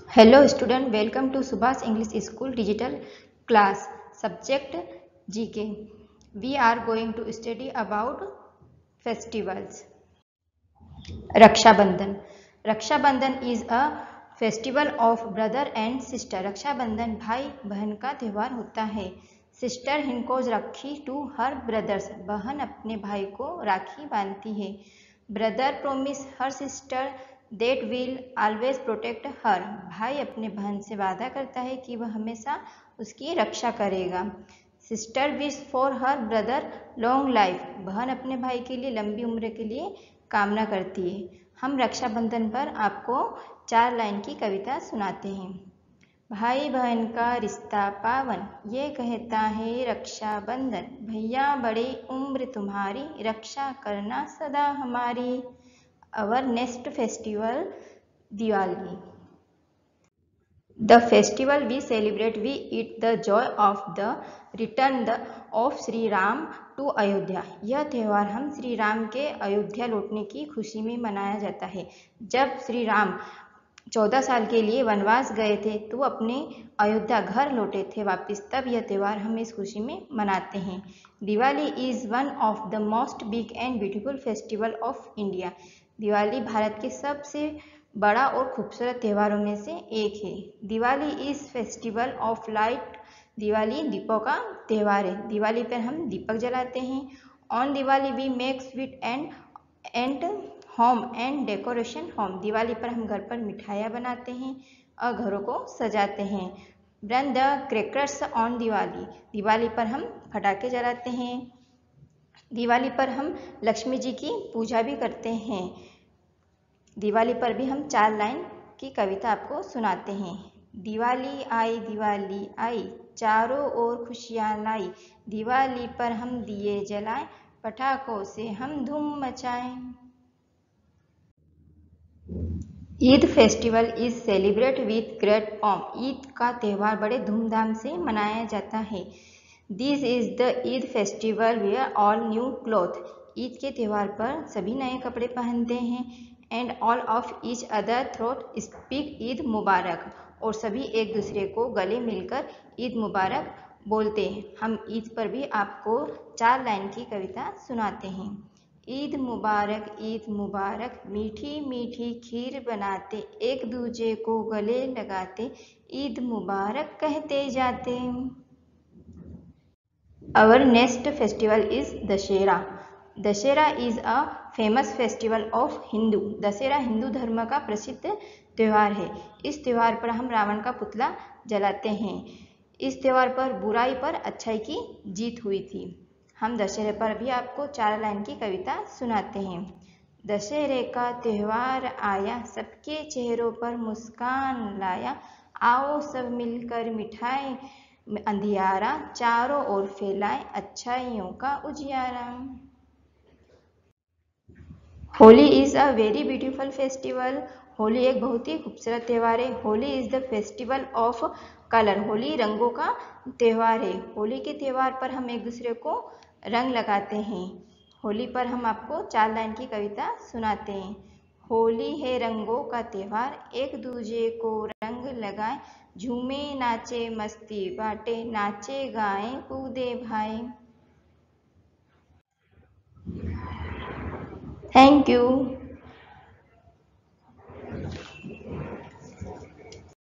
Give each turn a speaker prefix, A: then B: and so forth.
A: Hello student, welcome to Subhas English School digital class. Subject GK. We are going to study about festivals. Raksha Bandhan. Raksha Bandhan is a festival of brother and sister. रक्षा बंधन भाई बहन का त्यौहार होता है. Sister हिंकोज rakhi to her brothers. बहन अपने भाई को राखी बांधती है. Brother promise her sister that will always protect her. भाई अपने बहन से वादा करता है कि वह हमेशा उसकी रक्षा करेगा. Sister wish for her brother long life. बहन अपने भाई के लिए लंबी उम्र के लिए कामना करती है. हम रक्षाबंधन पर आपको 4 लाइन की कविता सुनाते हैं. भाई बहन का रिश्ता पावन, ये कहता है रक्षाबंधन. भैया बड़े उम्र तुम्हारी, रक्षा करना सदा हमारी. Our next festival, Diwali. The festival we celebrate, we eat the joy of the return of Sri Ram to Ayodhya. यह त्यौहार हम श्री राम के अयोध्या लौटने की खुशी में मनाया जाता है. जब श्री राम 14 साल के लिए वनवास गए थे तो अपने अयोध्या घर लौटे थे वापस, तब यह त्यौहार हम इस खुशी में मनाते हैं. Diwali is one of the most big and beautiful festival of India. Diwali Bharat के सबसे बड़ा और खूबसूरत त्योहारों में से एक है. Diwali is festival of light. Diwali दीपों का त्यौहार है. दिवाली पर हम दीपक जलाते हैं. On Diwali we make sweet and home and decoration home. Diwali पर हम घर पर मिठाइयाँ बनाते हैं और घरों को सजाते हैं. Burn the crackers on Diwali. Diwali पर हम पटाखे जलाते हैं. दिवाली पर हम लक्ष्मी जी की पूजा भी करते हैं. दिवाली पर भी हम 4 लाइन की कविता आपको सुनाते हैं. दिवाली आई, चारों ओर खुशियाँ लाई. दिवाली पर हम दिए जलाएं, पटाखों से हम धूम मचाएं. Eid festival is celebrate with great pomp. Eid का त्यौहार बड़े धूमधाम से मनाया जाता है. This is the Eid festival wear all new cloth. Eid के त्यौहार पर सभी नए कपड़े पहनते हैं. And all of each other throat speak Eid Mubarak. और सभी एक दूसरे को गले मिलकर ईद मुबारक बोलते हैं. हम ईद पर भी आपको 4 लाइन की कविता सुनाते हैं. ईद मुबारक, मीठी मीठी खीर बनाते, एक दूजे को गले लगाते, ईद मुबारक कहते जाते. Our next festival is Dashera. Dashera is a famous festival of Hindu. Dussehra Hindu धर्म का प्रसिद्ध त्यौहार है. इस त्यौहार पर हम रावण का पुतला जलाते हैं. इस त्यौहार पर बुराई पर अच्छाई की जीत हुई थी. हम दशहरे पर भी आपको 4 लाइन की कविता सुनाते हैं. दशहरे का त्यौहार आया, सबके चेहरों पर मुस्कान लाया. आओ सब मिलकर मिठाई अंधियारा, चारों ओर फैलाए अच्छाइयों का उजियारा. Holi is a very beautiful festival. Holi एक बहुत ही खूबसूरत त्यौहार है. Holi is the festival of colour. Holi रंगों का त्यौहार है. होली के त्यौहार पर हम एक दूसरे को रंग लगाते हैं. होली पर हम आपको 4 लाइन की कविता सुनाते हैं. होली है रंगों का त्यौहार, एक दूजे को रंग लगाए, झूमे नाचे मस्ती बाटे, नाचे गाए कूदे भाई. Thank you.